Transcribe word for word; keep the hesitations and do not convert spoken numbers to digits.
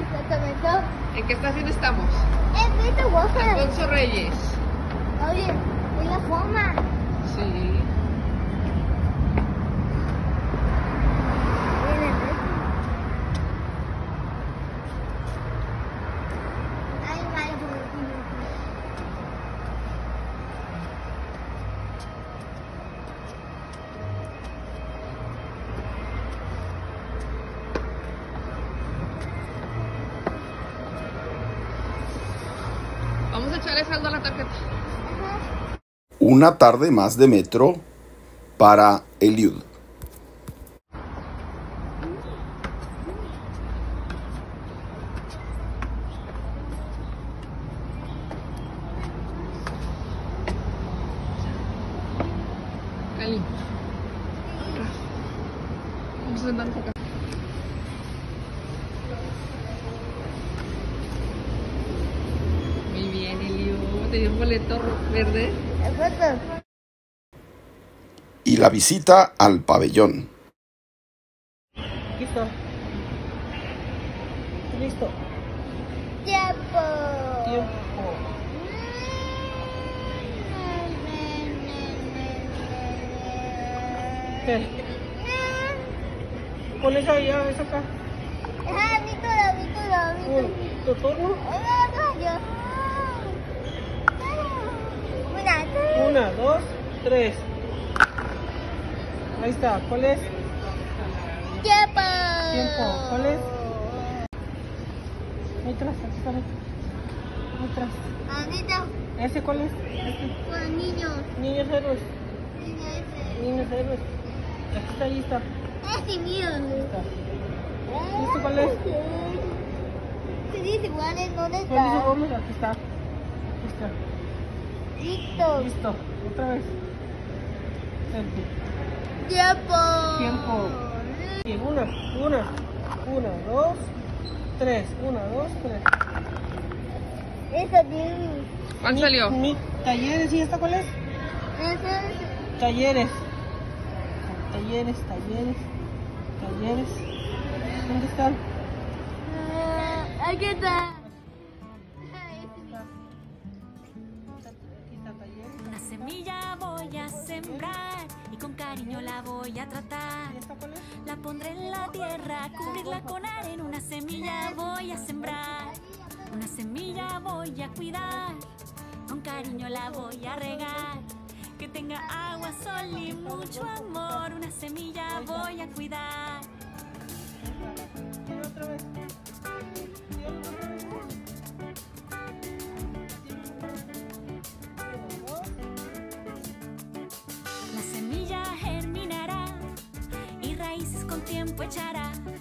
Exactamente. ¿En qué estación estamos? En Vito Walker. Alfonso Reyes. Oye, en la forma. Sí. Vamos a echarle saldo a la tarjeta. Una tarde más de metro para Eliud. Cali. Vamos a sentarnos acá. Muy bien, Eliu. Te dio un boleto verde. Y la visita al pabellón. Listo. Listo. Tiempo. Tiempo. ¿Qué? Pon esa ya, esa acá. Ah, mi turno, mi turno, mi turno. ¿Tu turno? Una, Una, dos, tres. Ahí está. ¿Cuál es? tiempo. Tiempo. ¿Cuál es? Ahí atrás, aquí está. Ahí atrás. Anita, ¿Ese cuál es? Este. con niños. Niños héroes. Niños ese. Niños héroes. Aquí está, ahí está. Este mío. Ahí está. ¿Este cuál es? Se dice igual, ¿en dónde ¿Cuál dice está? Gómez? Aquí está. Aquí está. Listo. Listo. Otra vez. Selfie. Tiempo. Tiempo. Y una, una, una, dos, tres. Una, dos, tres. Eso bien. ¿Cuál Mi- salió? Mi talleres, ¿y esta cuál es? Eso es. Talleres. Talleres, talleres, talleres. ¿Dónde están? Ah, aquí está. Aquí está talleres. Una semilla voy a sembrar y con cariño la voy a tratar. ¿Y esta cuál es? La pondré en la tierra, cubrirla con arena. Una semilla voy a sembrar, una semilla voy a cuidar. Con cariño la voy a regar, que tenga agua, sol y mucho amor. Una semilla voy a cuidar. Y otra vez. Y otra vez. La semilla germinará y raíces con tiempo echará.